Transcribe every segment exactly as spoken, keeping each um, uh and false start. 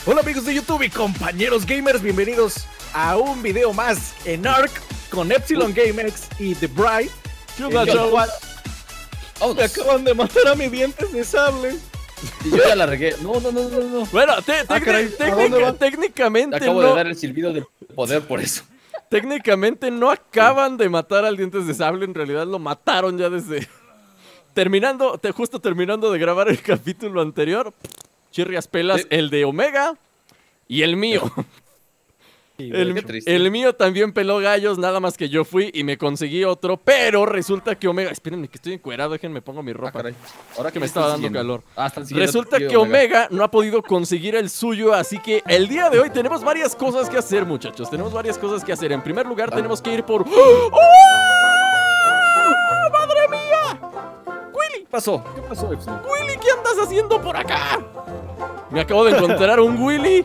Hola amigos de YouTube y compañeros gamers, bienvenidos a un video más en Ark con Epsilon GameX y The Bright. ¿Qué onda, chavos? Me acaban de matar a mis dientes de sable. Y yo ya la regué. No, no, no, no, no. Bueno, te, Ah, caray, técnica, ¿a dónde va? técnicamente Te acabo no, de dar el silbido del poder por eso. técnicamente no acaban de matar al dientes de sable, en realidad lo mataron ya desde terminando, te, justo terminando de grabar el capítulo anterior. Chirrias pelas, Sí. el de Omega y el mío. Sí, El, Qué triste. el mío también peló gallos, nada más que yo fui y me conseguí otro, pero resulta que Omega, espérenme que estoy encuerado, déjenme pongo mi Ah, ropa. caray. Ahora Que me me estaba están dando siguiendo? calor. Ah, están siguiendo Resulta a ti, que Omega no ha podido conseguir el suyo, así que el día de hoy tenemos varias cosas que hacer, muchachos. Tenemos varias cosas que hacer. En primer lugar, Ah. tenemos que ir por... ¡Oh! ¡Oh! ¡Madre mía! ¡Willy! ¿Qué pasó? ¿Qué pasó, Epsilon? ¡Willy! ¿Qué andas haciendo por acá? Me acabo de encontrar un Willy.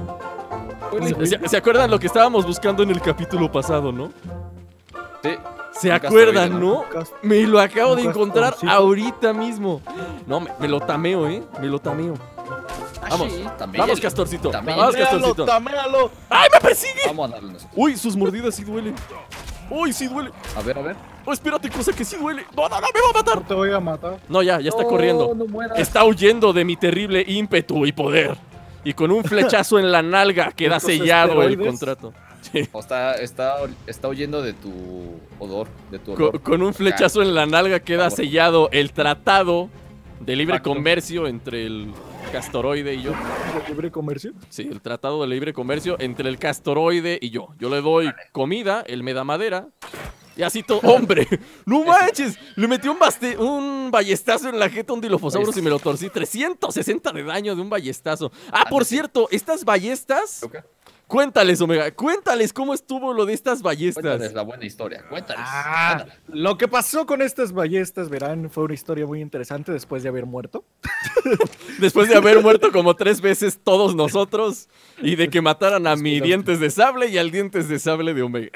¿Se, ¿Se acuerdan lo que estábamos buscando en el capítulo pasado, no? Sí. ¿Se Un acuerdan, castroide, no? Un cas- Me lo acabo un de encontrar castorcito. ahorita mismo. No, me, me lo tameo, ¿eh? Me lo tameo. Vamos, sí, también. vamos, Castorcito. También. Vamos, Taméalo, Castorcito. taméalo. ¡Ay, me persigue! Vamos a darle nosotros. Uy, sus mordidas sí duelen. Uy, sí duele. A ver, a ver. Oh, espérate, cosa que sí duele. No, no, no, me va a No matar. te voy a matar. No, ya, ya está No, corriendo. no mueras. Está huyendo de mi terrible ímpetu y poder. Y con un flechazo en la nalga queda Estos sellado el esteroides. contrato. Sí. O está, está, está huyendo de tu odor, de tu Con, olor. con un flechazo en la nalga queda Por favor. sellado el tratado de libre Pacto. comercio entre el castoroide y yo. ¿De libre comercio? Sí, el tratado de libre comercio entre el castoroide y yo. Yo le doy comida, él me da madera. Y así todo. ¡Hombre! ¡No manches! Le metí un, baste un ballestazo en la jeta a un Dilophosaurus y me lo torcí. trescientos sesenta de daño de un ballestazo. Ah, por cierto, estas ballestas. ¿Luca? Cuéntales, Omega. Cuéntales cómo estuvo lo de estas ballestas. Cuéntales la buena historia. Cuéntales. Ah, Cuéntales. lo que pasó con estas ballestas, verán, fue una historia muy interesante después de haber muerto. Después de haber muerto como tres veces todos nosotros. Y de que mataran a mi dientes de sable y al dientes de sable de Omega.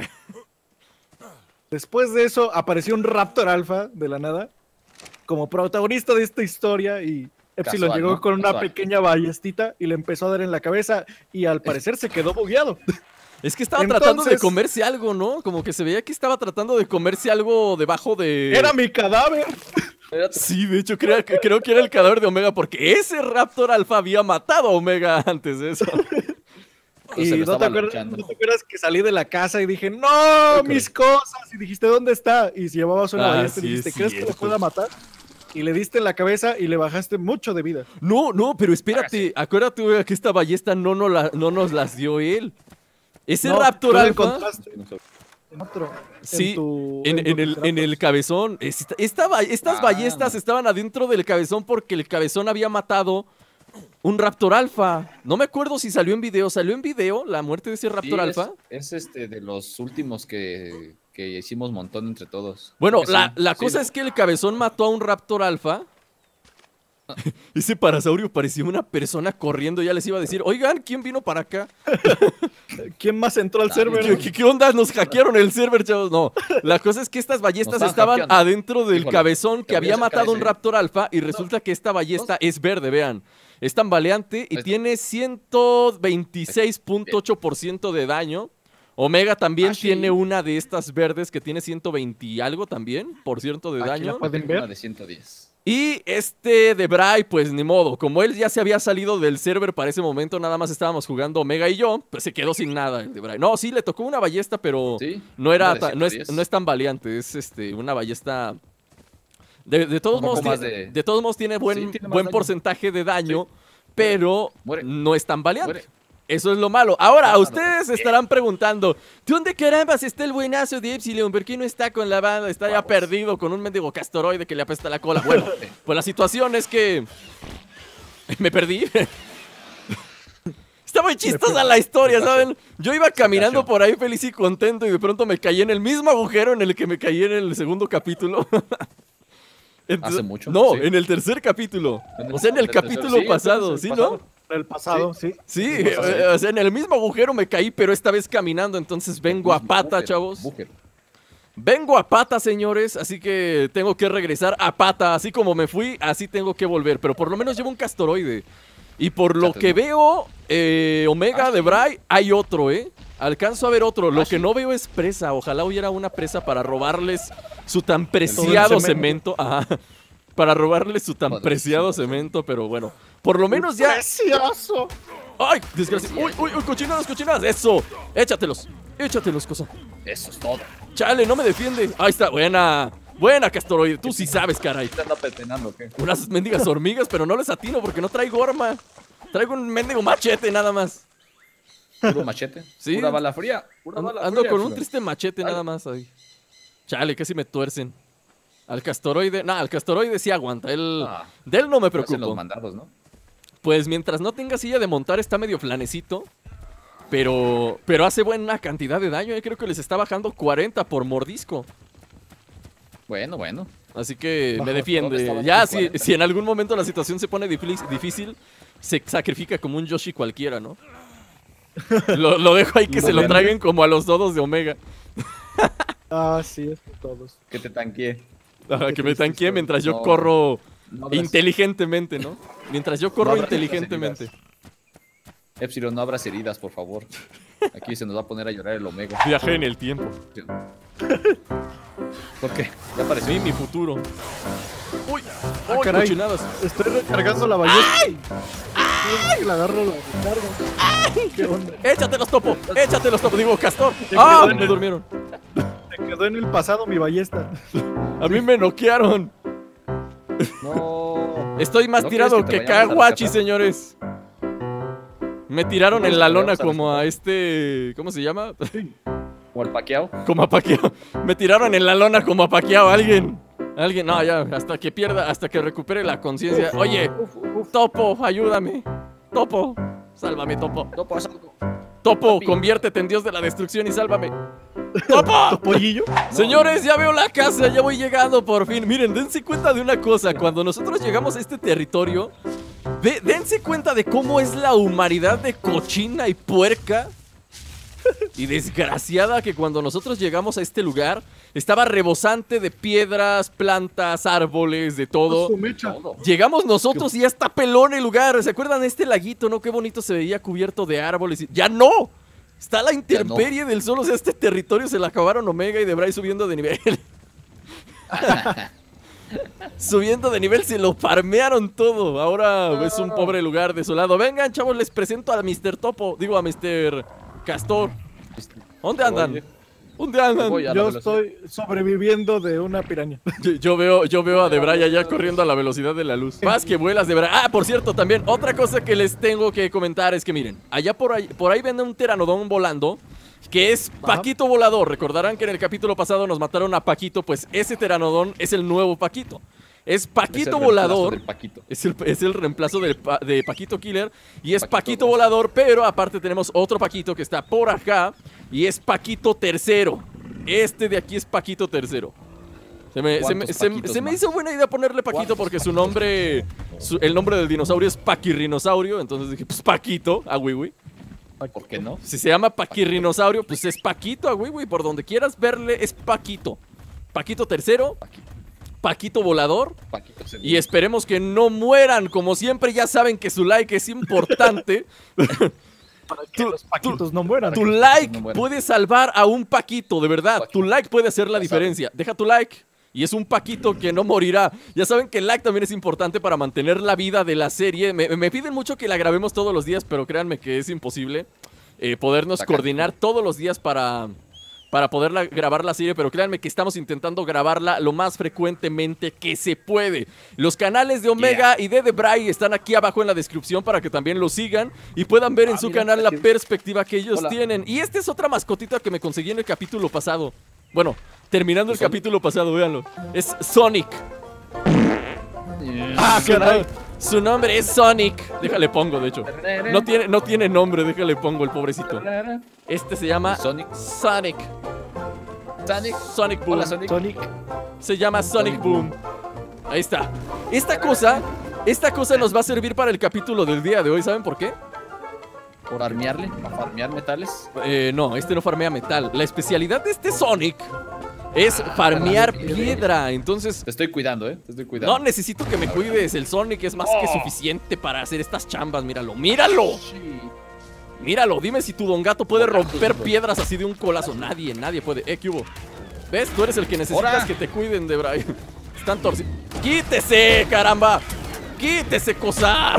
Después de eso apareció un Raptor Alpha de la nada como protagonista de esta historia y Epsilon Casual, llegó ¿no? con una Casual. pequeña ballestita y le empezó a dar en la cabeza y al parecer se quedó bugueado. Es que estaba Entonces- tratando de comerse algo, ¿no? Como que se veía que estaba tratando de comerse algo debajo de... ¡Era mi cadáver! Espérate. Sí, de hecho creo, que- creo que era el cadáver de Omega porque ese Raptor Alpha había matado a Omega antes de eso. Pues Y se lo no te, estaba acuerdas, luchando. ¿no te acuerdas que salí de la casa y dije, ¡no! correcto. ¡Mis cosas! Y dijiste, ¿dónde está? Y si llevabas una Ah, ballesta y sí, dijiste, es ¿crees que lo cierto. pueda matar? Y le diste en la cabeza y le bajaste mucho de vida. No, no, pero espérate, acuérdate Omega, que esta ballesta no, no, la- no nos las dio él. Ese No, Raptor tú la Alpha... encontraste en otro. Sí, en, tu- En, en en tus el, en el Raptors. cabezón. Esta, esta ba- estas Ah. ballestas estaban adentro del cabezón porque el cabezón había matado un Raptor Alpha. No me acuerdo si salió en video. ¿Salió en video la muerte de ese Sí, Raptor es, Alpha? es este de los últimos que, que hicimos montón entre todos. Bueno, Creo que la, sí. la Sí, cosa ¿no? es que el cabezón mató a un Raptor Alpha. Ese parasaurio parecía una persona corriendo. Ya les iba a decir, oigan, ¿quién vino para acá? ¿Quién más entró al Ah, server? ¿Qué, qué- qué onda? Nos hackearon el server, chavos. No, la cosa es que estas ballestas Nos están estaban hackeando. adentro del Híjole, cabezón que te voy a había sacar matado un ese. Raptor Alpha y resulta que esta ballesta es verde, vean. Es tambaleante y Ahí está. tiene ciento veintiséis punto ocho por ciento de daño. Omega también Ah, sí. tiene una de estas verdes que tiene ciento veinte y algo también, por ciento de Aquí daño. la pueden Una ver. de ciento diez. Y este de Bray, pues ni modo. Como él ya se había salido del server para ese momento, nada más estábamos jugando Omega y yo, pues se quedó sin nada el de Bray. No, sí, le tocó una ballesta, pero Sí. no era una de ta- no, es, ciento diez. no es tan valiente. Es este una ballesta. De, de todos Un poco modos, más tiene, de- de todos modos tiene buen, Sí, tiene más buen daño. porcentaje de daño, pero Muere. no es tan valiente. Muere. Eso es lo malo. Ahora, No, no, ustedes se estarán preguntando, ¿de dónde carambas está el buenazo de Epsilon? ¿Por qué no está con la banda? Está ya Vamos. perdido con un mendigo castoroide que le apesta la cola. Bueno, pues la situación es que me perdí. Está muy chistosa la historia, ¿saben? Yo iba caminando por ahí feliz y contento y de pronto me caí en el mismo agujero en el que me caí en el segundo capítulo. Entonces- ¿Hace mucho? No, Sí. en el tercer capítulo. En el- O sea, en el el tercer- capítulo sí, pasado, entonces, ¿sí, el no? pasado. El pasado, sí. Sí, Sí, eh, pasado. eh, o sea, en el mismo agujero me caí, pero esta vez caminando, entonces vengo a pata, Bújero, chavos. bújero. Vengo a pata, señores, así que tengo que regresar a pata. Así como me fui, así tengo que volver. Pero por lo menos llevo un castoroide. Y por lo Chates, que ¿no? veo, eh, Omega, Ah, de sí. Bray, hay otro, ¿eh? Alcanzo a ver otro. Lo Ah, que sí. no veo es presa. Ojalá hubiera una presa para robarles su tan preciado cemento. cemento. Ajá. Para robarles su tan Joder, preciado sí. cemento, pero bueno. Por lo menos ya. ¡Precioso! ¡Ay! Desgracia. ¡Uy, uy, uy! ¡Cochinadas, cochinadas! ¡Eso! Échatelos. Échatelos, cosa. Eso es todo. Chale, no me defiende. Ahí está, buena. Buena, Castoroide. Tú sí sabes, caray. ¿Te anda pepenando o qué? Unas mendigas hormigas, pero no les atino porque no traigo arma. Traigo un mendigo machete nada más. Puro machete. Sí. Pura bala fría. Pura Ando, bala ando fría, con un Epsilon. triste machete Dale. nada más ahí. Chale, casi me tuercen. Al Castoroide. Nah, al Castoroide sí aguanta. Él, Ah, de él no me hacen los preocupo. mandados, ¿no? Pues mientras no tenga silla de montar está medio flanecito. Pero, pero hace buena cantidad de daño. eh. Creo que les está bajando cuarenta por mordisco. Bueno, bueno. Así que Bajo, me todo defiende. estaba Ya, en si, cuarenta. si en algún momento la situación se pone difícil, difícil se sacrifica como un Yoshi cualquiera, ¿no? Lo, lo dejo ahí que se lo traigan como a los dodos de Omega. Ah, sí, es que todos. Que te tanqueé. Ajá, Qué que me triste tanquee historia. mientras yo No, corro No abras- inteligentemente, ¿no? Mientras yo corro No abras inteligentemente. heridas. Epsilon, no abras heridas, por favor. Aquí se nos va a poner a llorar el Omega. Viajé en el tiempo. ¿Por qué? Ya apareció. Sí, mi futuro. Uy, Ah, uy, caray. cochinadas. Estoy recargando la ballesta. ¡Ay! La agarro, la recargo. ¿Qué onda? Échatelos, topo. Échatelos, topo. Digo, Castor. Te ¡Ah! quedó en Me el- durmieron. Se quedó en el pasado mi ballesta. A mí me noquearon. No. Estoy más ¿No tirado crees que que te vayamos a Kawachi, rescatar? señores. Me tiraron ¿No en crees la que te lona vayamos a como a rescatar? este... ¿Cómo se llama? Como el paqueado. Como a Paquiao. Me tiraron en la lona como a Paquiao. Alguien. Alguien. No, ya. Hasta que pierda, hasta que recupere la conciencia. Oye, Uf, uf. Topo, ayúdame. Topo. Sálvame, Topo. No pasa algo. Topo, Papi. conviértete en dios de la destrucción y sálvame. ¡Topo! ¿Topollillo? Señores, ya veo la casa, ya voy llegando por fin. Miren, dense cuenta de una cosa. Cuando nosotros llegamos a este territorio, ve- dense cuenta de cómo es la humanidad de cochina y puerca y desgraciada que cuando nosotros llegamos a este lugar estaba rebosante de piedras, plantas, árboles, de todo. Su mecha. Todo. Llegamos nosotros y ya está pelón el lugar. ¿Se acuerdan de este laguito, no? Qué bonito se veía cubierto de árboles. y- ¡Ya no! Está la intemperie del sol. O sea, este territorio se la acabaron Omega y Debray subiendo de nivel. Subiendo de nivel, se lo farmearon todo. Ahora es un pobre lugar desolado. Vengan, chavos, les presento a mister Topo. Digo, a mister Castor. ¿Dónde andan? Oye, ¿Dónde andan? voy a la Yo velocidad. estoy sobreviviendo de una piraña. Yo, yo veo, yo veo a Debray allá corriendo a la velocidad de la luz. Más que vuelas, Debray. Ah, por cierto, también otra cosa que les tengo que comentar es que miren, allá por ahí, por ahí vende un pteranodón volando, que es Paquito Volador. Recordarán que en el capítulo pasado nos mataron a Paquito, pues ese pteranodón es el nuevo Paquito. Es Es Paquito el reemplazo Volador. del Paquito. Es el, es el reemplazo del pa- de Paquito Killer. Y es Paquito Paquito dos. Volador, pero aparte tenemos otro Paquito que está por acá. Y es Paquito Tercero. Este de aquí es Paquito Tercero. Se me, se me- ¿Cuántos se- Paquitos se me más? hizo buena idea ponerle Paquito ¿Cuántos porque su nombre, su- el nombre del dinosaurio es Paquirrinosaurio. Entonces dije, pues Paquito, a Wiwi. ¿Por qué no? Si se llama Paquirrinosaurio, pues es Paquito, a Wiwi. Por donde quieras verle, es Paquito. Paquito Tercero, Paquito. Paquito Volador. Paquito seguro. Y esperemos que no mueran. Como siempre, ya saben que su like es importante. Para que Tú- los paquitos no mueran. Tu que like no mueran. puede salvar a un Paquito, de verdad. Paquito. Tu like puede hacer la Ya diferencia. Deja tu like. Y es un Paquito que no morirá. Ya saben que el like también es importante para mantener la vida de la serie. Me, me piden mucho que la grabemos todos los días, pero créanme que es imposible eh, podernos Sacar. coordinar todos los días para, para poder la- grabar la serie. Pero créanme que estamos intentando grabarla lo más frecuentemente que se puede. Los canales de Omega y de Debray están aquí abajo en la descripción para que también los sigan y puedan ver en Ah, su mira, canal la aquí. perspectiva que ellos Hola. tienen. Y esta es otra mascotita que me conseguí en el capítulo pasado. Bueno, terminando el ¿Sonic? capítulo pasado, véanlo. Es Sonic. Ah, Su, caray. no- su nombre es Sonic. Déjale pongo, de hecho. No tiene, no tiene nombre, déjale pongo el pobrecito. Este se llama Sonic. Sonic. Sonic. Sonic Boom. Hola, Sonic. Sonic. Se llama Sonic Sonic Boom. Ahí está. Esta cosa, esta cosa nos va a servir para el capítulo del día de hoy. ¿Saben por qué? Por armearle, para farmear metales. Eh, no, este no farmea metal. La especialidad de este Sonic es farmear farmear piedra. Entonces, Te estoy cuidando, ¿eh? Te estoy no cuidando. necesito que me cuides. El Sonic es más que Oh. suficiente para hacer estas chambas. Míralo, míralo. Sí. Míralo, dime si tu Don Gato puede romper piedras así de un colazo. Nadie, nadie puede. Eh, ¿qué hubo? ¿Ves? Tú eres el que necesitas ¡Hora! que te cuiden de Bray. Están torcidos. ¡Quítese, caramba! ¡Quítese, cosa!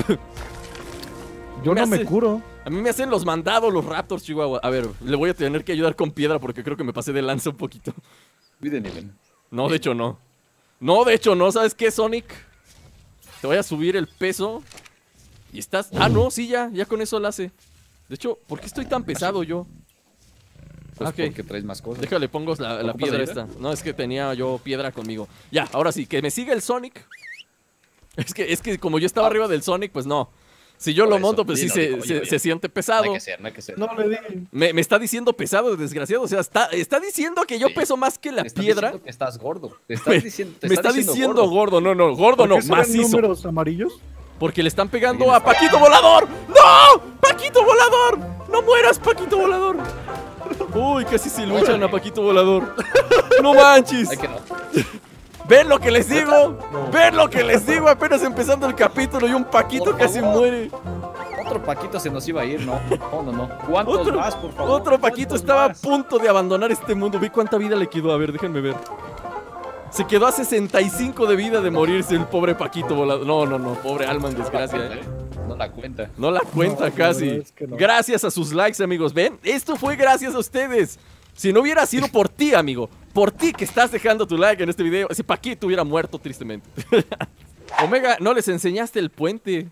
Yo Me no me hace- curo. A mí me hacen los mandados los Raptors, Chihuahua. A ver, le voy a tener que ayudar con piedra porque creo que me pasé de lanza un poquito. Subí de nivel. No, de hecho no. No, de hecho no. ¿Sabes qué, Sonic? Te voy a subir el peso. Y estás... Ah, no, sí, ya. Ya con eso la hace. De hecho, ¿por qué estoy tan pesado yo? Pues Ok. porque traes más cosas. Déjale, pongo la, la ¿Ocupas piedra ayuda? esta. No, es que tenía yo piedra conmigo. Ya, ahora sí, que me siga el Sonic. Es que, es que como yo estaba arriba del Sonic, pues no. Si yo Por lo eso, monto, pues sí dilo, se, dilo, oye, se- oye. se siente No pesado. hay que ser, no hay que ser. No le di. Me, me está diciendo pesado, desgraciado. O sea, está, está diciendo que yo Sí. peso más que la Te estás piedra. diciendo que estás gordo. Te estás Me, diciendo, te me está diciendo, gordo. No, no, gordo ¿Por no, qué se ven macizo. números amarillos? Porque le están pegando a Paquito Volador. ¡No! ¡Paquito Volador! ¡No mueras, Paquito Volador! Uy, casi se luchan a Paquito Volador. ¡No manches! Hay que no. ¿Ven lo que les digo? ¿Ven lo que les digo? Apenas empezando el capítulo y un Paquito Por casi favor. muere. Otro Paquito se nos iba a ir, no. No, no, no. ¿Cuántos Otro, más, por favor? otro Paquito ¿Cuántos estaba más? a punto de abandonar este mundo. Vi cuánta vida le quedó. A ver, déjenme ver. Se quedó a sesenta y cinco de vida de morirse el pobre Paquito Volador. No, no, no. Pobre alma en desgracia, No la eh. cuenta, ¿eh? No la cuenta. No la cuenta No, la casi. verdad es que no. Gracias a sus likes, amigos. ¿Ven? Esto fue gracias a ustedes. Si no hubiera sido por ti, amigo, por ti que estás dejando tu like en este video, ese Paquito hubiera muerto tristemente. Omega, no les enseñaste el puente.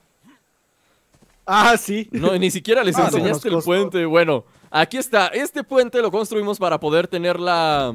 Ah, sí. No, ni siquiera les Ah, no, enseñaste el nos costó. puente. Bueno, aquí está. Este puente lo construimos para poder tener la...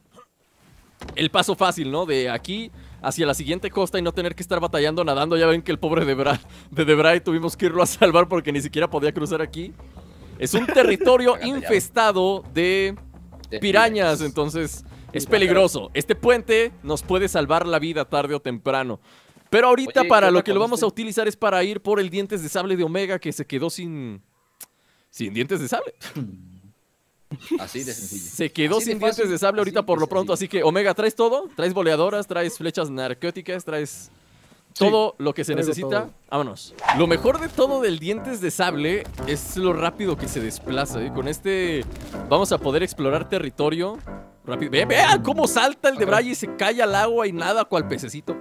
el paso fácil, ¿no? De aquí hacia la siguiente costa y no tener que estar batallando nadando. Ya ven que el pobre Debray, de Debray tuvimos que irlo a salvar porque ni siquiera podía cruzar aquí. Es un territorio infestado de De pirañas, entonces es peligroso. Este puente nos puede salvar la vida tarde o temprano. Pero ahorita Oye, para ¿qué lo onda que lo con vamos este? a utilizar es para ir por el dientes de sable de Omega que se quedó sin... sin dientes de sable. Así de sencillo. Se quedó Así de sin fácil, dientes de sable ahorita así por de lo pronto. Así sencillo. que Omega, ¿traes todo? ¿Traes boleadoras? ¿Traes flechas narcóticas? ¿Traes todo lo que se traigo necesita? todo. Vámonos. Lo mejor de todo del dientes de sable es lo rápido que se desplaza. ¿eh? Con este vamos a poder explorar territorio rápido. Ve, vean cómo salta el de Bray y se cae al agua y nada cual pececito.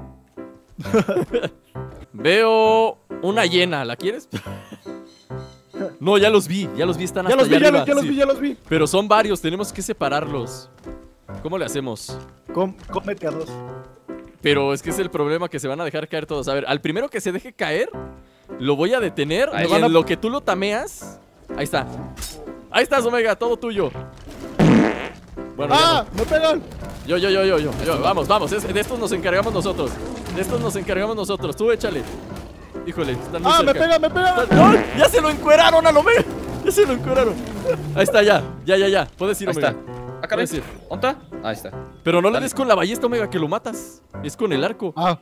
Veo una hiena. ¿La quieres? No, ya los vi. Ya los vi. Están Ya hasta los vi, allá ya los, arriba, ya los sí. vi, ya los vi. Pero son varios. Tenemos que separarlos. ¿Cómo le hacemos? Com- cómete a dos. Pero es que es el problema que se van a dejar caer todos. A ver, al primero que se deje caer, lo voy a detener. Ahí Y van en a- lo que tú lo tameas. Ahí está. Ahí estás, Omega, todo tuyo. Bueno, ya ¡Ah! ¡Me pegan! no. Yo, yo, yo, yo, yo, yo. Vamos, vamos. es- de estos nos encargamos nosotros. De estos nos encargamos nosotros. Tú échale. Híjole, están muy ¡Ah! ¡Me cerca. pegan, me pegan! Están- ¡No! ¡Ya se lo encueraron al Omega! ¡Ya se lo encueraron! Ahí está, ya. Ya, ya, ya. Puedes ir, Ahí Omega. está. Ah, caray. Puedes ir. ¿Dónde está? Ahí está. Pero no le Dale. des con la ballesta, Omega, que lo matas. Es con el arco. Ah,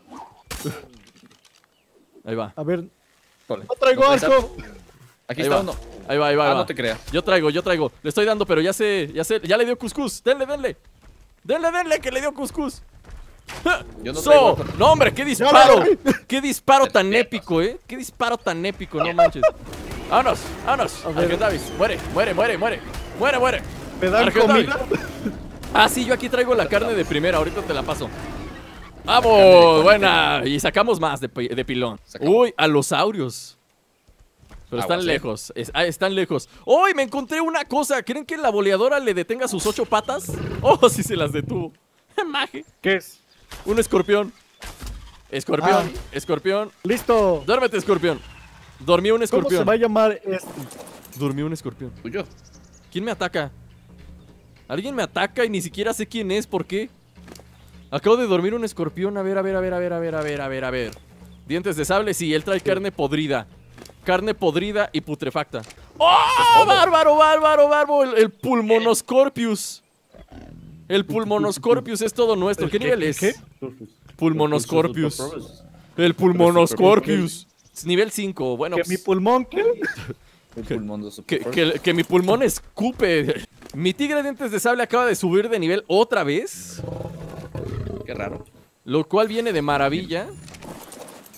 Ahí va. a ver. Cole. No traigo traes arco. Aquí Ahí está va. uno. Ahí va, ahí va, ahí Ah, va. no te creas. Yo traigo, yo traigo. Le estoy dando, pero ya sé, ya sé. Ya le dio cuscús. Denle, denle. Denle, denle, que le dio cuscús. Yo no So, traigo arco. no, hombre, qué disparo. Qué disparo tan épico, eh. Qué disparo tan épico, no manches. Vámonos, vámonos. A ver. Argentavis. Muere, muere, muere, muere. Muere, muere. ¿Me dan Argentavis. comida? Ah, sí, yo aquí traigo la carne de primera. Ahorita te la paso. ¡Vamos! Buena. Y sacamos más de, pi- de pilón. Sacamos. Uy, alosaurios. Pero están Aguas, ¿eh? lejos. Es- ah, están lejos. ¡Uy! Me encontré una cosa. ¿Creen que la boleadora le detenga sus ocho patas? ¡Oh, sí se las detuvo! ¡Maje! ¿Qué es? Un escorpión. Escorpión, Ah. escorpión. ¡Listo! Duérmete, escorpión. Dormí un ¿Cómo se escorpión. va a llamar este? Dormí un escorpión. Tuyo. ¿Quién me ataca? Alguien me ataca y ni siquiera sé quién es. ¿Por qué? Acabo de dormir un escorpión. A ver, a ver, a ver, a ver, a ver, a ver, a ver, a ver. Dientes de sable, sí, él trae carne podrida. Carne podrida y putrefacta. ¡Oh! ¡Bárbaro, bárbaro, bárbaro! El, el Pulmonoscorpius. El Pulmonoscorpius es todo nuestro. ¿Qué nivel es? ¿Qué? Pulmonoscorpius. El Pulmonoscorpius. Es nivel cinco. Bueno, ¿Que pues, mi pulmón qué? El pulmón de que, Super que- que mi pulmón escupe. Mi tigre de dientes de sable acaba de subir de nivel otra vez. Qué raro. Lo cual viene de maravilla.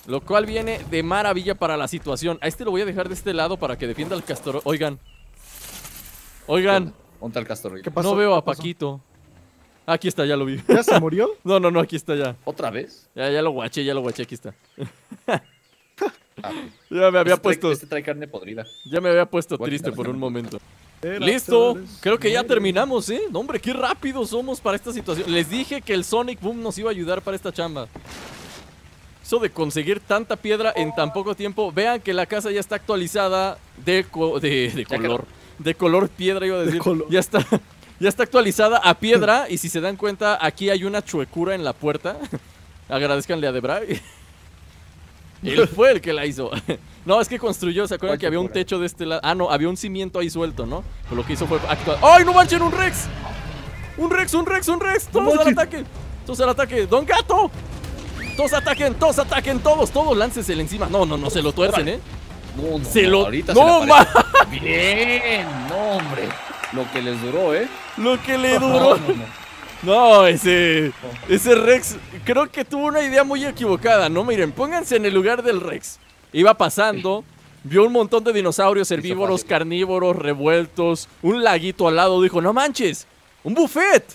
Lo cual viene de maravilla para la situación. A este lo voy a dejar de este lado para que defienda al castor. Oigan. Oigan. ¿Dónde está el castor? ¿Qué pasó? No veo ¿Qué a pasó? Paquito. Aquí está, ya lo vi. ¿Ya se murió? No, no, no, aquí está ya. ¿Otra vez? Ya, ya lo guaché, ya lo guaché, aquí está. Ah, Ya me había este puesto, Trae, este trae carne podrida. ya me había puesto Voy a triste quitar por la un cámara. momento. Era Listo, tres, creo que ya nueve. terminamos, ¿eh? No, hombre, qué rápido somos para esta situación. Les dije que el Sonic Boom nos iba a ayudar para esta chamba. Eso de conseguir tanta piedra en tan poco tiempo. Vean que la casa ya está actualizada de, co- de, de Ya color. De color piedra, iba a De decir. color. Ya está, ya está actualizada a piedra. Y si se dan cuenta, aquí hay una chuecura en la puerta. Agradezcanle a Debray. Él fue el que la hizo. No, es que construyó, ¿se acuerdan ¿Cuál que había un chuecura? techo de este lado? Ah, no, había un cimiento ahí suelto, ¿no? Pues lo que hizo fue actuar. ¡Ay, no manchen, un Rex! ¡Un Rex, un Rex, un Rex! ¡Todos al ataque! ¡Todos al ataque! ¡Don Gato! ¡Todos ataquen, todos ataquen, todos, todos! ¡Láncensele encima! No, no, no, se lo tuercen, ¿eh? No, no, Se no, lo... ahorita ¡No, se le ma! aparece. Bien, no, hombre. Lo que les duró, ¿eh? Lo que le duró. No, no, no. No, ese... Ese Rex... Creo que tuvo una idea muy equivocada, ¿no? Miren, pónganse en el lugar del Rex. Iba pasando... Vio un montón de dinosaurios herbívoros, fácil. carnívoros, revueltos, un laguito al lado, dijo, no manches, un buffet.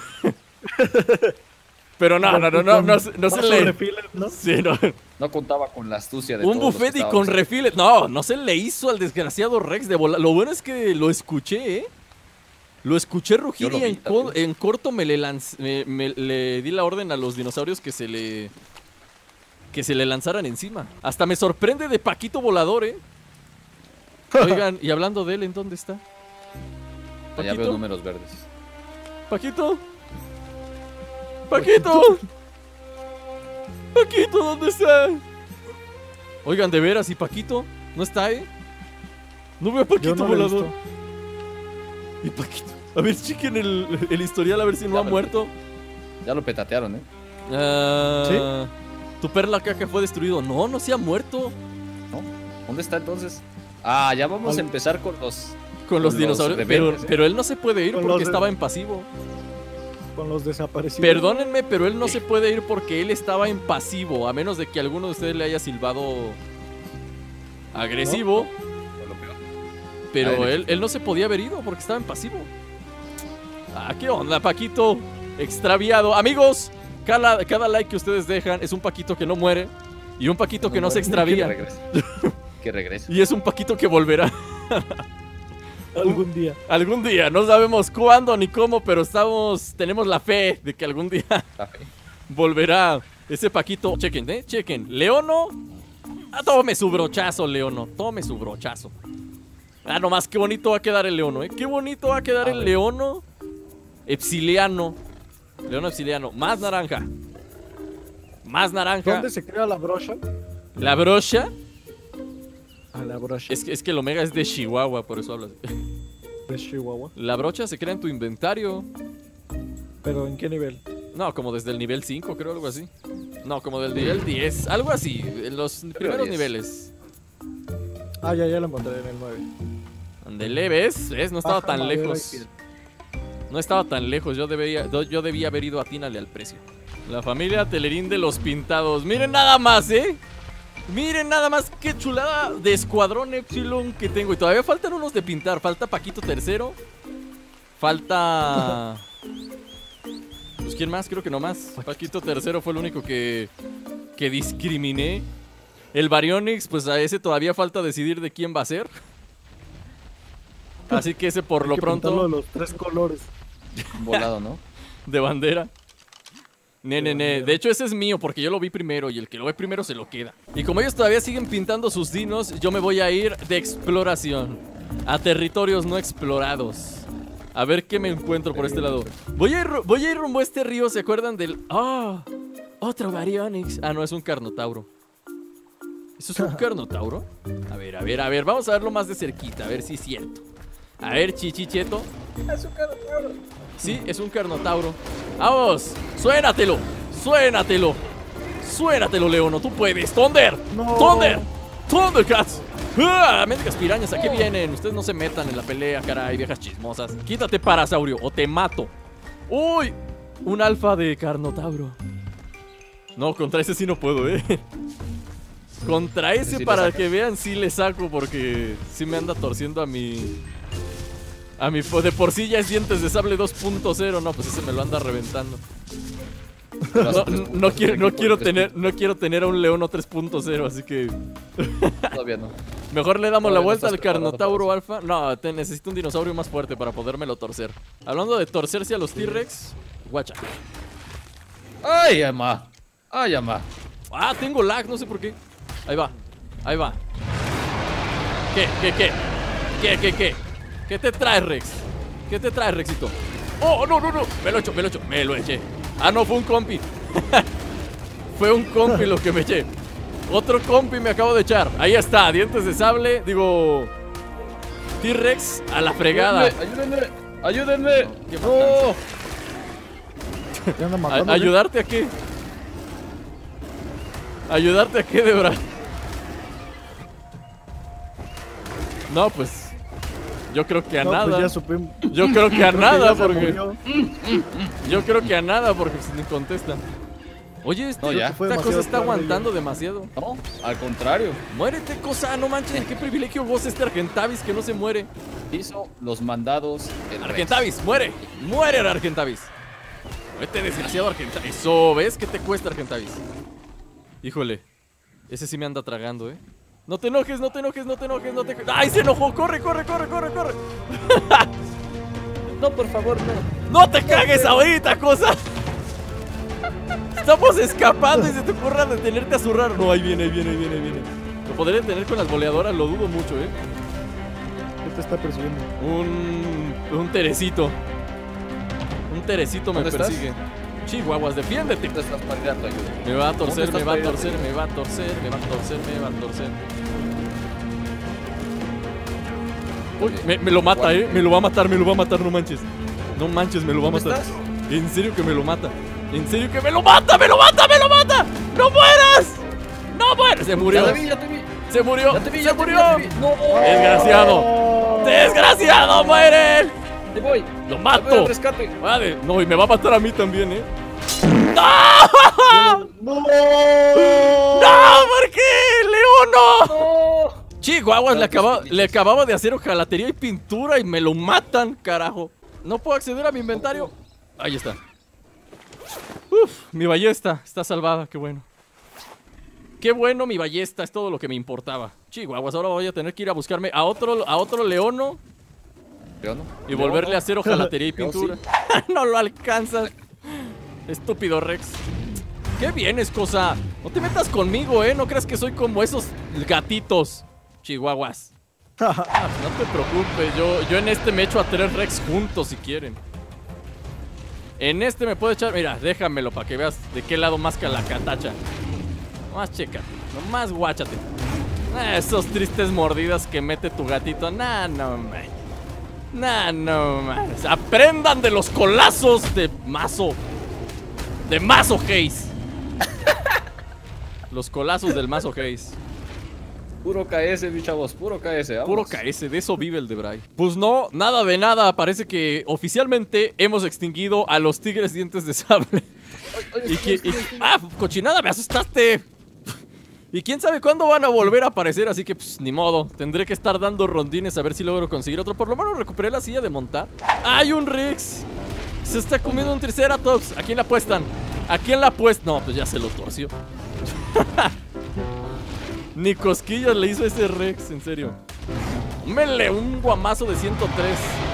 Pero no, no, no, no, no, se- no se Vaso le... refiles, ¿no? Sí, no. No contaba con la astucia de Un todos los buffet que y con estábamos ahí. refiles. No, no se le hizo al desgraciado Rex de volar. Lo bueno es que lo escuché, ¿eh? Lo escuché rugir Yo lo y vi en, co- también. en corto me le, lanz- me, me- le di la orden a los dinosaurios que se le... Que se le lanzaran encima. Hasta me sorprende de Paquito volador, ¿eh? Oigan, y hablando de él, ¿en dónde está? Allá veo Paquito, números verdes. Paquito. Paquito. Paquito, ¿dónde está? Oigan, de veras, ¿y Paquito? ¿No está, eh? No veo a Yo Paquito no lo he volador. visto. Y Paquito. A ver, chequen el, el historial, a ver si no Ya ha me- muerto. Ya lo petatearon, ¿eh? Ah, Tu perla caja fue destruido. No, no se ha muerto. ¿No? ¿Dónde está entonces? Ah, ya vamos a Al- empezar con los... Con los Con los dinosaurios. Pero, rebeldes, ¿eh? pero él no se puede ir Con porque los de- estaba en pasivo. Con los desaparecidos. Perdónenme, pero él no se puede ir porque él estaba en pasivo. A menos de que alguno de ustedes le haya silbado agresivo. con lo peor. Pero Ah, él, él no se podía haber ido porque estaba en pasivo. Ah, ¿qué onda, Paquito? Extraviado. Amigos, cada, cada like que ustedes dejan es un Paquito que no muere. Y un Paquito que no, se muere, extravía. Que regrese. Que regrese. Y es un Paquito que volverá Algún día. algún día. No sabemos cuándo ni cómo, pero estamos, tenemos la fe de que algún día La fe. volverá ese Paquito. Chequen, eh, chequen. Leono. Ah, tome su brochazo, Leono. Tome su brochazo. Ah, nomás, qué bonito va a quedar el Leono, eh. Qué bonito va a quedar A el ver. Leono. Epsiliano. Leono Epsiliano. Más naranja. Más naranja. ¿Dónde se crea la brocha? La brocha. A la brocha Es que, es que el Omega es de Chihuahua, por eso hablas. de Chihuahua. La brocha se crea en tu inventario. ¿Pero en qué nivel? No, como desde el nivel cinco, creo, algo así. No, como del nivel diez, algo así. En los primeros diez. niveles. Ah, ya, ya lo encontré en el nueve. Andele, ¿ves? ¿Ves? No estaba Paja, tan madera y lejos. piedra. No estaba tan lejos. Yo debía, do- yo debía haber ido a Tínale al precio. La familia Telerín de los Pintados. Miren nada más, ¿eh? Miren nada más qué chulada de escuadrón Epsilon que tengo. Y todavía faltan unos de pintar. Falta Paquito tercero. Falta... Pues ¿quién más? Creo que no más. Paquito tercero fue el único que, que discriminé. El Baryonyx, pues a ese todavía falta decidir de quién va a ser. Así que ese por Hay lo que pronto pintarlo de los tres colores. Volado, ¿no? de bandera. Ne, ne, ne. bandera. De hecho, ese es mío porque yo lo vi primero y el que lo ve primero se lo queda. Y como ellos todavía siguen pintando sus dinos, yo me voy a ir de exploración a territorios no explorados. A ver qué me encuentro por este lado. Voy a ir, ru- voy a ir rumbo a este río, ¿se acuerdan del...? ¡Ah! Otro Baryonyx. Ah, no, es un Carnotauro. ¿Eso es un Carnotauro? A ver, a ver, a ver. Vamos a verlo más de cerquita, a ver si es cierto. A ver, Chichicheto. Sí, es un Carnotauro. ¡Vamos! ¡Suénatelo! ¡Suénatelo! ¡Suénatelo, Leono! ¡Tú puedes! ¡Thunder! No. ¡Thunder! ¡Thundercats! ¡Ah! ¡Médicas pirañas! ¿A qué vienen? Ustedes no se metan en la pelea, caray, viejas chismosas. Quítate, Parasaurio, o te mato. ¡Uy! Un alfa de Carnotauro. No, contra ese sí no puedo, ¿eh? Contra ese, Sí, para que vean, sí le saco, porque sí me anda torciendo a mi... A mi... De por sí ya es dientes de sable dos punto cero. No, pues ese me lo anda reventando. No, no, no quiero, no, quiero tener, no quiero tener a un Leono tres punto cero, así que... Todavía no. Mejor le damos Todavía la no vuelta estás al preparado Carnotauro para Alfa. No, te necesito un dinosaurio más fuerte para podérmelo torcer. Hablando de torcerse a los T-Rex, guacha. ¡Ay, ama! ¡Ay, ama! Ah, tengo lag, no sé por qué. Ahí va, ahí va. ¿Qué, qué, qué? ¿Qué, qué, qué? ¿Qué te traes, Rex? ¿Qué te traes, Rexito? ¡Oh, no, no, no! Me lo he hecho, me lo he hecho, me lo eché. Ah, no, fue un compi. Fue un compi lo que me eché. Otro compi me acabo de echar. Ahí está, dientes de sable. Digo, T-Rex a la fregada. ¡Ayúdenme! ¡Ayúdenme! ¡No! ¿Qué anda ¿A- matando? ¿Ayudarte a qué? ¿Ayudarte a qué, Debra? No, pues yo creo que a No, nada. pues ya supimos. Yo creo que a Creo que nada, ya se porque murió. yo creo que a nada, porque pues, ni contestan. Oye, este- No, ya. Fue esta cosa demasiado está tarde aguantando demasiado. No, al contrario. Muérete, cosa, no manches, qué privilegio goza este Argentavis que no se muere. Hizo los mandados el Rex. Argentavis, muere, muere Argentavis. Muérete, desgraciado Argentavis. Eso, ¿ves qué te cuesta, Argentavis? Híjole, ese sí me anda tragando, eh. No te enojes, no te enojes, no te enojes, no te... ¡Ay, se enojó! ¡Corre, corre, corre, corre, corre! No, por favor, no. ¡No te cagues ahorita, cosa! Estamos escapando y se te ocurra detenerte a zurrar. No, ahí viene, ahí viene, ahí viene, ahí viene. Lo podré detener con las boleadoras, lo dudo mucho, eh. ¿Qué te está persiguiendo? Un... un terecito. Un terecito me ¿Dónde estás? persigue. Chihuahuas, defiéndete. Te estás para ir a tu ayuda. Me va a torcer, ¿Dónde me estás va a para ir a torcer, tu me va a torcer, me va a torcer, me va a torcer. Uy, me, me lo mata, eh. Me lo va a matar, me lo va a matar, no manches. No manches, me lo va a ¿Dónde matar. estás? En serio que me lo mata. En serio que me lo mata, me lo mata, me lo mata. ¡No mueras! ¡No mueras! Se murió. Ya te vi, ya te vi. Se murió. Ya te vi, Se ya te vi, murió. ya te vi. No. Desgraciado. Desgraciado, muere. Te voy. Lo Te voy mato. al rescate. Vale, no, y me va a matar a mí también, eh. ¡No! ¡No! ¿Por qué? ¡Leono! No. Chihuahuas, le, Tantos acaba- felices. le acababa de hacer hojalatería y pintura y me lo matan, carajo. No puedo acceder a mi inventario. Ahí está. Uf, mi ballesta está salvada, qué bueno. Qué bueno, mi ballesta, es todo lo que me importaba. Chihuahuas, ahora voy a tener que ir a buscarme a otro, a otro leono Yo no. y volverle a hacer hojalatería y Yo pintura. No lo alcanzas. Estúpido Rex. ¿Qué vienes, cosa? No te metas conmigo, ¿eh? No creas que soy como esos gatitos. Chihuahuas. Ah, no te preocupes, yo, yo en este me echo a tres Rex juntos si quieren. En este me puedo echar... Mira, déjamelo para que veas de qué lado más la catacha. Nomás chécate, nomás guáchate. Ah, esos tristes mordidas que mete tu gatito. Nah, no, man. Nah, no, man. Aprendan de los colazos de Mazo. De Mazo Haze. Los colazos del Mazo Haze. Puro K S, mi chavos, puro K S. Vamos. Puro K S, de eso vive el Debray. Pues no, nada de nada. Parece que oficialmente hemos extinguido a los tigres dientes de sable. Y que, y- ¡Ah, cochinada! ¡Me asustaste! Y quién sabe cuándo van a volver a aparecer, así que pues ni modo. Tendré que estar dando rondines a ver si logro conseguir otro. Por lo menos recuperé la silla de montar. ¡Hay un Rex! Se está comiendo un Triceratops. ¿A quién la apuestan? ¿A quién la apuestan? No, pues ya se lo torció. Ni cosquillas le hizo ese Rex, en serio. Mele, un guamazo de ciento tres.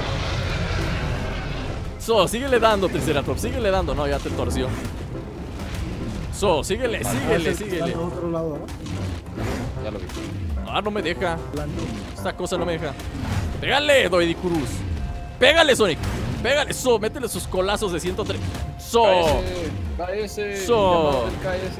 So, síguele dando, Triceratops, síguele dando. No, ya te torció. So, síguele, síguele, síguele. Al otro lado, ¿no? Ya lo vi. Ah, no me deja. Blanco. Esta cosa no me deja. Pégale, Doidicurus. Pégale, Sonic. Pégale. So, métele sus colazos de ciento tres. So. K S. So. llamado el K S.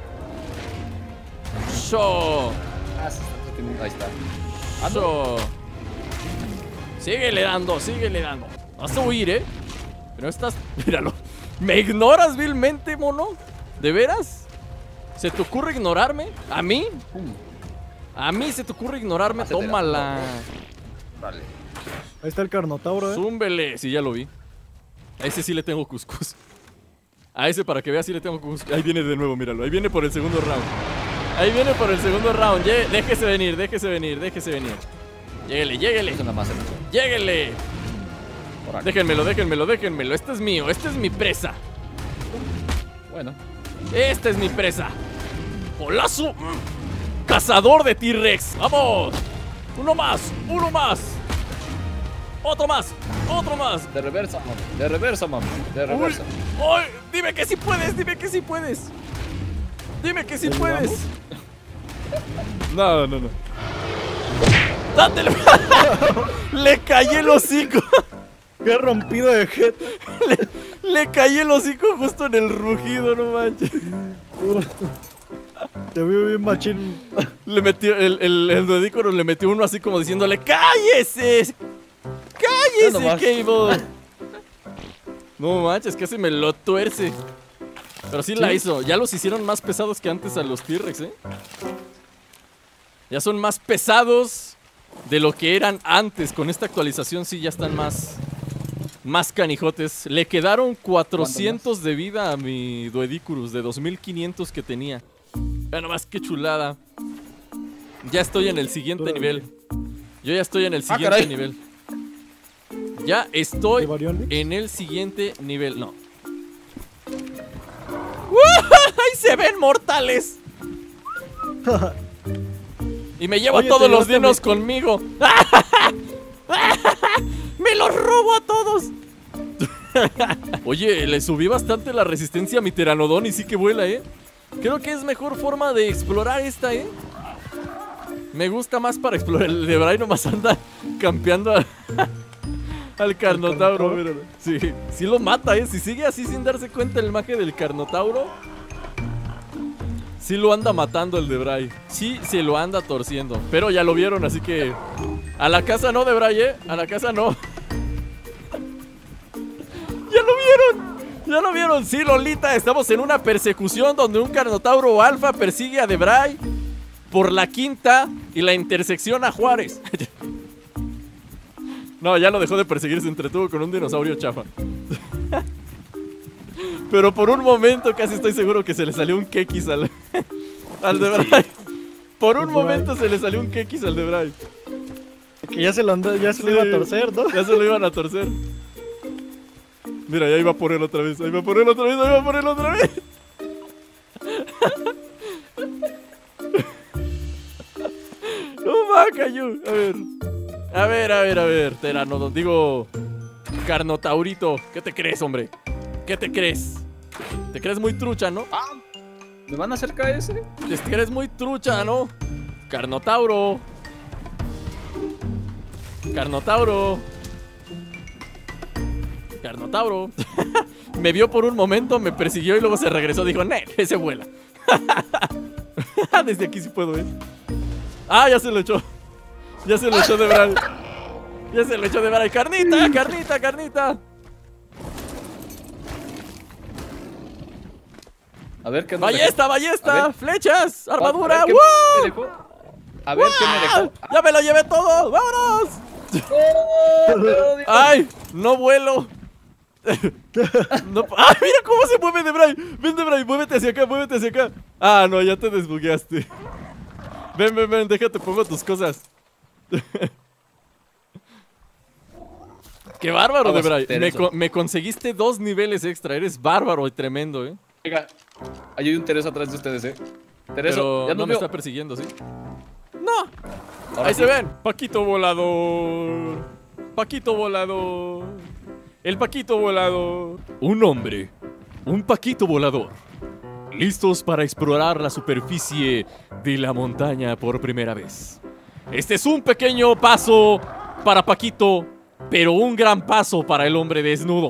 So. Ah, se está entreteniendo. Ahí está. Ah, no. So. Síguele dando, síguele dando. Vas a huir, ¿eh? Pero estás... Míralo. ¿Me ignoras vilmente, mono? ¿De veras? ¿Se te ocurre ignorarme? ¿A mí? Pum. ¿A mí se te ocurre ignorarme? Hacete la- Tómala. Dale. Ahí está el Carnotauro, ¿eh? Zúmbele. Sí, ya lo vi. A ese sí le tengo cuscús. A ese, para que veas, sí le tengo cuscús. Ahí viene de nuevo, míralo. Ahí viene por el segundo round. Ahí viene por el segundo round. Lle- Déjese venir, déjese venir, déjese venir. Lléguele, lléguele. Es una más. Lléguele. Por acá. Déjenmelo, déjenmelo, déjenmelo. Este es mío, este es mi presa. Bueno. Esta es mi presa. ¡Golazo! Cazador de T-Rex. ¡Vamos! Uno más, uno más. Otro más, otro más. De reversa, mami. De reversa, mami. De Uy, reversa. uy, dime que sí puedes, dime que sí puedes. Dime que sí puedes. No, no, no. ¡Dátelo! Le cayó el hocico. Qué rompido de jeta. Le, le cayó el hocico justo en el rugido, no manches. Te veo bien machín. Le metió, el, el, el Duodícono le metió uno así como diciéndole ¡cállese! ¡Cállese, Ya nomás. Cable! No manches, casi me lo tuerce. Pero sí, la hizo. Ya los hicieron más pesados que antes a los T-Rex, ¿eh? Ya son más pesados de lo que eran antes. Con esta actualización sí ya están más... Más canijotes. Le quedaron cuatrocientos de vida a mi Duodícurus de dos mil quinientos que tenía. Vean nomás qué chulada. Ya estoy en el siguiente Todavía. nivel. Yo ya estoy en el Ah, siguiente caray. nivel. Ya estoy ¿De Baryonyx? en el siguiente nivel. No. ¡Ahí se ven mortales! Y me llevo Oye, a todos te los llevaste dinos mi- conmigo. ¡Me los robo a todos! Oye, le subí bastante la resistencia a mi Pteranodon y sí que vuela, ¿eh? Creo que es mejor forma de explorar esta, ¿eh? Me gusta más para explorar. El de Bray nomás anda campeando a- al Carnotauro, Carnotauro? míralo. Sí, sí lo mata, ¿eh? Si sigue así sin darse cuenta el maje del Carnotauro, sí lo anda matando el de Bray. Sí se lo anda torciendo. Pero ya lo vieron, así que... A la casa no, de Bray, ¿eh? A la casa no. ¡Ya lo vieron! ¡Ya lo vieron! Sí, Lolita, estamos en una persecución donde un Carnotauro alfa persigue a Debray por la quinta y la intersección a Juárez. No, ya lo dejó de perseguir, se entretuvo con un dinosaurio chafa. Pero por un momento casi estoy seguro que se le salió un Kekis al, al Debray. Por un momento se le salió un Kekis al Debray. Que ya se lo, anda- ya se lo iba a torcer, ¿no? Ya se lo iban a torcer. Mira, ya iba por él otra vez. Ahí va por él otra vez, ahí va por él otra vez. No va, Cayu. A ver. A ver, a ver, a ver. Pteranodon. Digo. Carnotaurito. ¿Qué te crees, hombre? ¿Qué te crees? Te crees muy trucha, ¿no? Ah, ¿me van a hacer K S? Te crees muy trucha, ¿no? Carnotauro. Carnotauro. Carnotauro. Me vio por un momento, me persiguió y luego se regresó. Dijo, ¡nee! Ese vuela. Desde aquí sí puedo, ¿eh? Ah, ya se lo echó. Ya se lo echó de Bray. Ya se lo echó de Bray. ¡Carnita! ¡Carnita! ¡Carnita! A ver qué nos ¡Ballesta! A ¡Ballesta! ver. ¡Flechas! dejó. ¡Armadura! A ver, ¿qué ¡Wow! me dejó? A ver qué me dejó. ¡Ah! ¡Ya me lo llevé todo! ¡Vámonos! Oh, Dios. ¡Ay! ¡No vuelo! No, ¡ay! ¡Mira cómo se mueve Debray! ¡Ven, Debray! ¡Muévete hacia acá! ¡Muévete hacia acá! Ah, no, ya te desbugueaste. Ven, ven, ven, déjate, pongo tus cosas. ¡Qué bárbaro, Vamos, Debray! Me, Tereso. co- me conseguiste dos niveles extra. Eres bárbaro y tremendo, ¿eh? Oiga, ahí hay un Tereso atrás de ustedes, ¿eh? Tereso, Pero ya no nos me vio. está persiguiendo, ¿sí? ¡No! Ahora Ahí sí. se ven. Paquito volador. Paquito volador. El Paquito volador. Un hombre. Un Paquito volador. Listos para explorar la superficie de la montaña por primera vez. Este es un pequeño paso para Paquito, pero un gran paso para el hombre desnudo.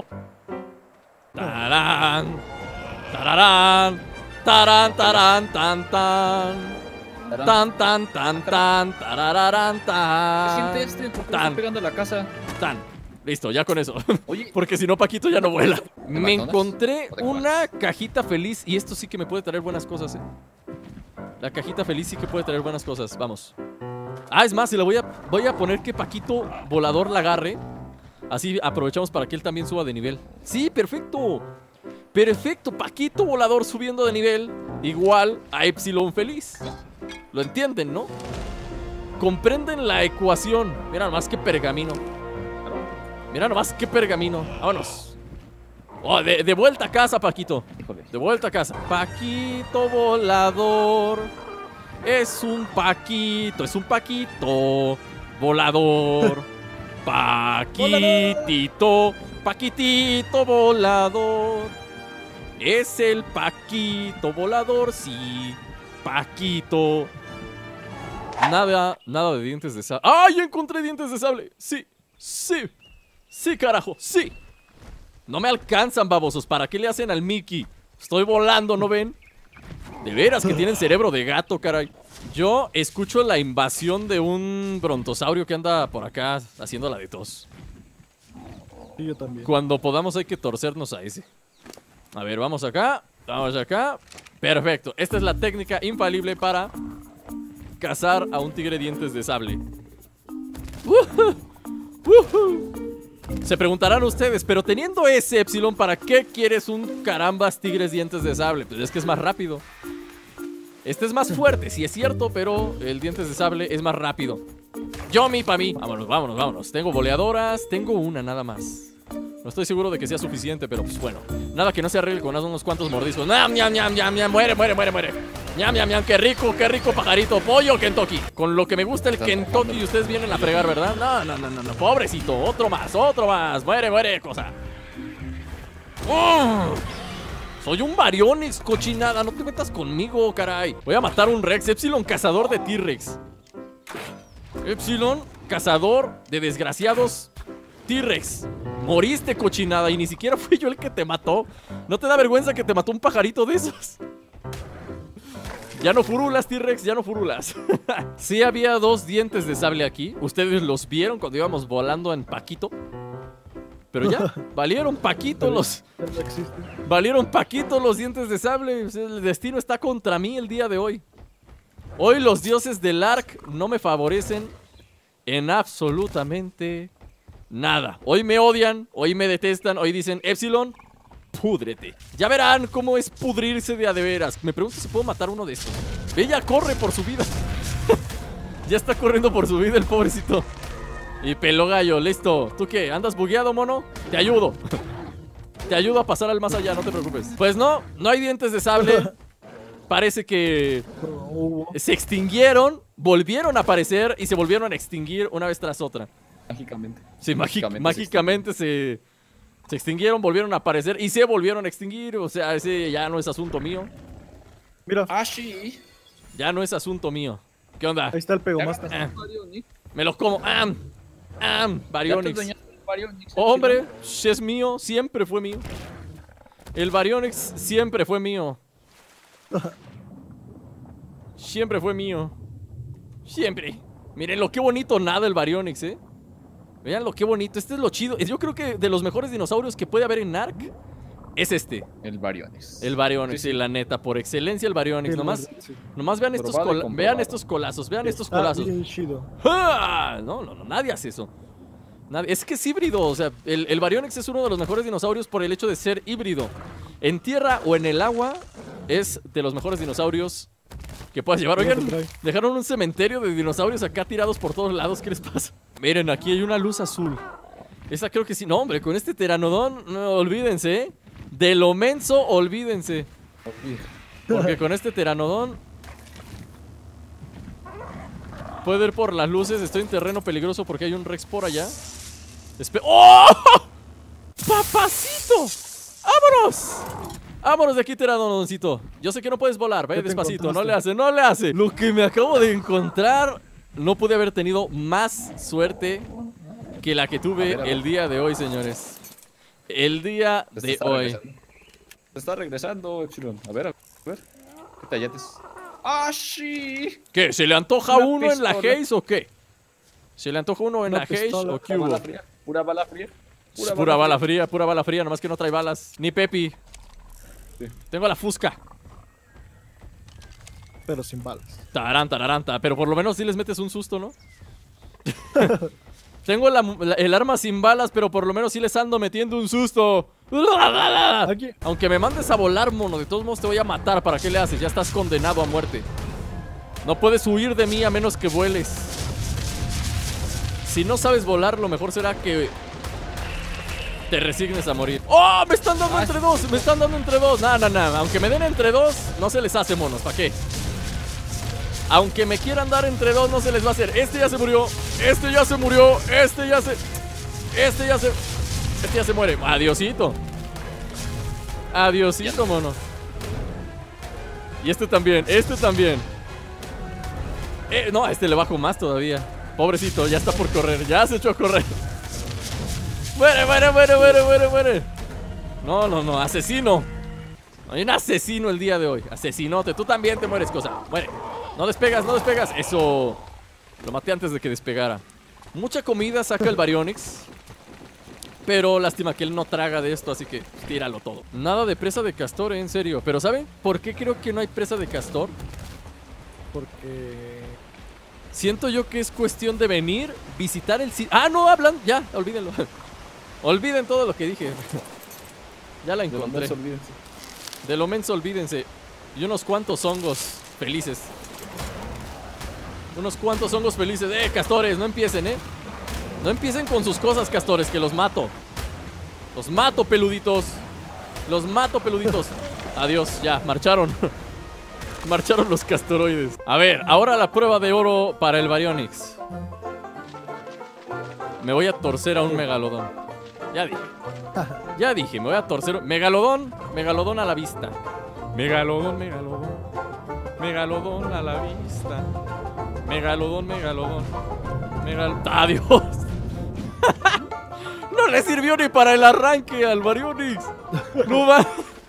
Tarán. Tararán. Tarán, tarán, tan, tan. Tan, tan, tan, tan, tarararán, ¿Qué tan. siente este? ¿Por qué le Tan, está pegando a la casa? tan. Listo, ya con eso. Oye, Porque si no, Paquito ya no vuela. Me McDonald's? encontré ¿O de una cajita feliz y esto sí que me puede traer buenas cosas, ¿eh? La cajita feliz sí que puede traer buenas cosas. Vamos. Ah, es más, y le voy a, voy a poner que Paquito volador la agarre. Así aprovechamos para que él también suba de nivel. Sí, perfecto. Perfecto, Paquito volador subiendo de nivel. igual a Epsilon feliz. ¿Lo entienden, no? Comprenden la ecuación. Mira nomás qué pergamino. Mira nomás qué pergamino. Vámonos. Oh, de, de vuelta a casa, Paquito. Híjole. De vuelta a casa. Paquito volador. Es un Paquito, es un Paquito volador. Paquitito, Paquitito volador. Es el Paquito volador, sí. Paquito. Nada, nada de dientes de sable. ¡Ah! Ya encontré dientes de sable. Sí, sí, sí, carajo, sí. No me alcanzan, babosos. ¿Para qué le hacen al Mickey? Estoy volando, ¿no ven? De veras que tienen cerebro de gato, caray. Yo escucho la invasión de un brontosaurio que anda por acá haciendo la de tos. Sí, yo también. Cuando podamos hay que torcernos a ese. A ver, vamos acá. Vamos acá. Perfecto. Esta es la técnica infalible para cazar a un tigre dientes de sable. ¡Woohoo! ¡Woohoo! Se preguntarán ustedes, pero teniendo ese Epsilon, ¿para qué quieres un carambas tigres dientes de sable? Pues es que es más rápido. Este es más fuerte, sí es cierto, pero el dientes de sable es más rápido. Yo, mi, pa' mí. Vámonos, vámonos, vámonos. Tengo boleadoras, tengo una nada más. No estoy seguro de que sea suficiente, pero pues bueno. Nada que no se arregle con unos cuantos mordiscos. ¡Ñam, ñam, ñam, ñam, ñam! ¡Muere, muere, muere, muere! ¡Ñam, ñam, ñam! ¡Qué rico, qué rico pajarito! ¡Pollo Kentucky! Con lo que me gusta el Kentucky y ustedes vienen a fregar, ¿verdad? No, no, no, no, no. Pobrecito. Otro más, otro más. ¡Muere, muere, cosa! ¡Oh! Soy un Baryonyx, cochinada. No te metas conmigo, caray. Voy a matar un Rex. Epsilon, cazador de T-Rex. Epsilon, cazador de desgraciados T-Rex. Moriste, cochinada, y ni siquiera fui yo el que te mató. ¿No te da vergüenza que te mató un pajarito de esos? Ya no furulas, T-Rex, ya no furulas. Sí había dos dientes de sable aquí. Ustedes los vieron cuando íbamos volando en Paquito. Pero ya, valieron Paquito los... Valieron Paquito los dientes de sable. El destino está contra mí el día de hoy. Hoy los dioses del Ark no me favorecen en absolutamente nada. Hoy me odian, hoy me detestan, hoy dicen, Epsilon, púdrete. Ya verán cómo es pudrirse de a de veras. Me pregunto si puedo matar uno de estos. Ella corre por su vida. Ya está corriendo por su vida el pobrecito. Y peló gallo, listo. ¿Tú qué? ¿Andas bugueado, mono? Te ayudo. Te ayudo a pasar al más allá, no te preocupes. Pues no, no hay dientes de sable. Parece que se extinguieron, volvieron a aparecer y se volvieron a extinguir una vez tras otra. Mágicamente. Sí, mágicamente, mágicamente se, se, se extinguieron, volvieron a aparecer y se volvieron a extinguir. O sea, ese ya no es asunto mío. Mira. Ah, sí. Ya no es asunto mío. ¿Qué onda? Ahí está el Pegomaster. Ah, me los como. ¡Am! ¡Am! Baryonyx. Hombre, es mío, siempre fue mío. El Baryonyx siempre fue mío. Siempre fue mío. Siempre. Miren lo que bonito nada el Baryonyx, eh. Vean lo que bonito. Este es lo chido. Yo creo que de los mejores dinosaurios que puede haber en Ark es este. El Baryonyx. El Baryonyx, sí, sí, sí, la neta, por excelencia el Baryonyx. Sí, nomás, sí. nomás vean estos, Probado y cola comprobado. vean estos colazos, vean estos Está colazos. bien chido. ¡Ah! No, no, no, nadie hace eso. Nadie. Es que es híbrido, o sea, el, el Baryonyx es uno de los mejores dinosaurios por el hecho de ser híbrido. En tierra o en el agua es de los mejores dinosaurios que puedas llevar. Oigan, dejaron un cementerio de dinosaurios acá tirados por todos lados. ¿Qué les pasa? Miren, aquí hay una luz azul. Esa creo que sí. No, hombre, con este pteranodón, no, olvídense, ¿eh? De lo menso, olvídense. Porque con este pteranodón puedo ir por las luces. Estoy en terreno peligroso porque hay un Rex por allá. Espe ¡Oh! ¡Papacito! ¡Vámonos! Vámonos de aquí, pteranodoncito. Yo sé que no puedes volar, ve despacito. No le hace, no le hace. Lo que me acabo de encontrar, no pude haber tenido más suerte que la que tuve a ver, a ver. el día de hoy, señores. El día de está hoy. Regresando. Se está regresando, Epsilon. A ver, a ver. ¿Qué talletes? ¡Ah, sí! ¿Qué? ¿Se le antoja Una uno pistola. en la Haze o qué? ¿Se le antoja uno en Una la Haze pistola. o qué Pura hubo? bala fría. Pura bala fría. Pura, pura bala, bala fría. fría, pura bala fría. Nomás que no trae balas. Ni Pepi. Sí. Tengo la Fusca. Pero sin balas. Tarán, tararanta. Pero por lo menos sí les metes un susto, ¿no? Tengo la, la, el arma sin balas, pero por lo menos sí les ando metiendo un susto. Aquí. Aunque me mandes a volar, mono, de todos modos te voy a matar. ¿Para qué le haces? Ya estás condenado a muerte. No puedes huir de mí a menos que vueles. Si no sabes volar, lo mejor será que te resignes a morir. ¡Oh! Me están dando entre dos. Me están dando entre dos. Nada, nada, nada. Aunque me den entre dos, no se les hace, monos. ¿Para qué? Aunque me quieran dar entre dos, no se les va a hacer. Este ya se murió. Este ya se murió. Este ya se... Este ya se... Este ya se muere. Adiosito. Adiosito, mono. Y este también. Este también. Eh, no, a este le bajo más todavía. Pobrecito, ya está por correr. Ya se echó a correr. Muere, muere, muere, muere, muere, muere. No, no, no, asesino. Hay un asesino el día de hoy. Asesinote, tú también te mueres, cosa. Muere. No despegas, no despegas. Eso. Lo maté antes de que despegara. Mucha comida saca el Baryonyx. Pero lástima que él no traga de esto, así que tíralo todo. Nada de presa de castor, eh, en serio. Pero ¿saben por qué creo que no hay presa de castor? Porque... Siento yo que es cuestión de venir, visitar el sitio. Ah, no, hablan, ya, olvídenlo. Olviden todo lo que dije. Ya la encontré. De lo menso, olvídense. De lo menso, olvídense. Y unos cuantos hongos felices. Unos cuantos hongos felices. Eh, castores, no empiecen, eh. No empiecen con sus cosas, castores, que los mato. Los mato, peluditos. Los mato, peluditos. Adiós, ya, marcharon. Marcharon los castoroides. A ver, ahora la prueba de oro para el Baryonyx. Me voy a torcer a un megalodón. Ya dije. Ya dije, me voy a torcer. Megalodón, megalodón a la vista. Megalodón, megalodón. Megalodón a la vista. Megalodón, megalodón. Megal... ¡Adiós! No le sirvió ni para el arranque al Baryonyx. No va.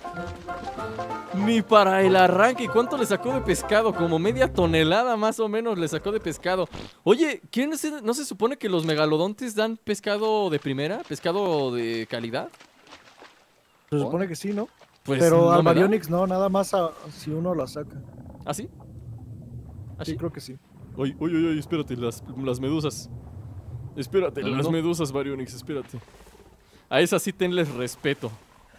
Ni para el arranque. ¿Cuánto le sacó de pescado? Como media tonelada más o menos le sacó de pescado. Oye, ¿quién se, ¿no se supone que los megalodontes dan pescado de primera? ¿Pescado de calidad? Se supone que sí, ¿no? Pues Pero no al me da. Baryonyx no, nada más a, si uno la saca. ¿Ah, sí? ¿Ah, Sí, sí? creo que sí. Oye, oye, oye, espérate, las, las medusas. Espérate, ¿El las mundo? medusas, Baryonyx, espérate. A esas sí tenles respeto.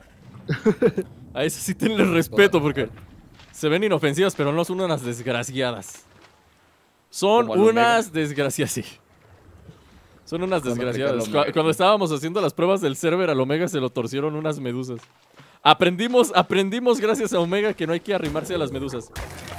A esas sí tenles respeto porque se ven inofensivas, pero no son unas desgraciadas. Son Como al unas Omega. desgraciadas, sí. Son unas Cuando desgraciadas. aplica el Omega. Cu- Cuando estábamos haciendo las pruebas del server al Omega se lo torcieron unas medusas. Aprendimos, aprendimos gracias a Omega que no hay que arrimarse a las medusas.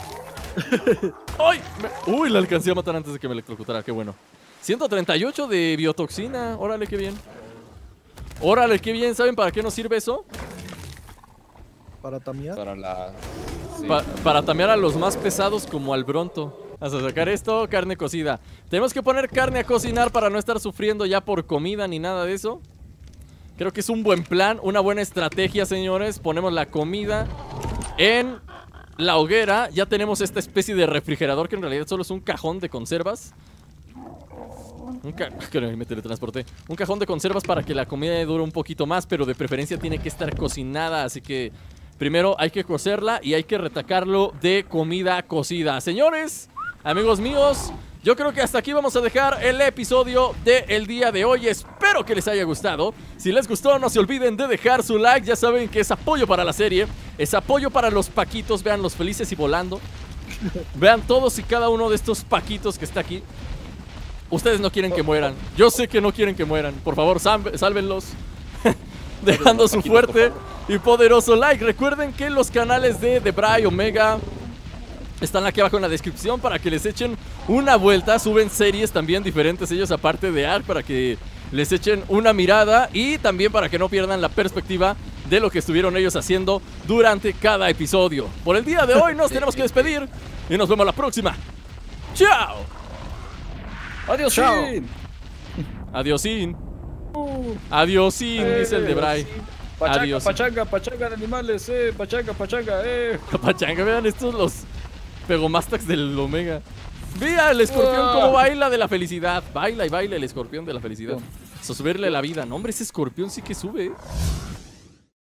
¡Ay! Me- Uy, la alcancé a matar antes de que me electrocutara, qué bueno. ciento treinta y ocho de biotoxina, órale, qué bien. Órale, qué bien, ¿saben para qué nos sirve eso? Para tamear. Para la... sí. Pa- para tamear a los más pesados como al Bronto. Hasta sacar esto, carne cocida. Tenemos que poner carne a cocinar para no estar sufriendo ya por comida ni nada de eso. Creo que es un buen plan, una buena estrategia, señores. Ponemos la comida en la hoguera. Ya tenemos esta especie de refrigerador que en realidad solo es un cajón de conservas. Un ca que me teletransporté. Un cajón de conservas para que la comida dure un poquito más, pero de preferencia tiene que estar cocinada, así que primero hay que cocerla y hay que retacarlo de comida cocida. Señores, amigos míos, yo creo que hasta aquí vamos a dejar el episodio del día de hoy. Espero que les haya gustado. Si les gustó, no se olviden de dejar su like. Ya saben que es apoyo para la serie, es apoyo para los paquitos. Vean los felices y volando. Vean todos y cada uno de estos paquitos que está aquí. Ustedes no quieren que mueran. Yo sé que no quieren que mueran. Por favor, salve- sálvenlos. Dejando su fuerte y poderoso like. Recuerden que los canales de The Bry, Omega están aquí abajo en la descripción para que les echen una vuelta. Suben series también diferentes ellos aparte de Ark para que les echen una mirada y también para que no pierdan la perspectiva de lo que estuvieron ellos haciendo durante cada episodio. Por el día de hoy nos tenemos que despedir y nos vemos la próxima. ¡Chao! ¡Adiós! Chao. Shin! Adiosín. Adiosín, dice el de Bray. Pachanga, Adiós. pachanga, pachanga de animales, eh. Pachanga, pachanga, eh. Pachanga, vean estos los pegomastax del Omega. Vea el escorpión Ah. cómo baila de la felicidad. Baila y baila el escorpión de la felicidad. So, subirle la vida. No, hombre, ese escorpión sí que sube. ¿eh?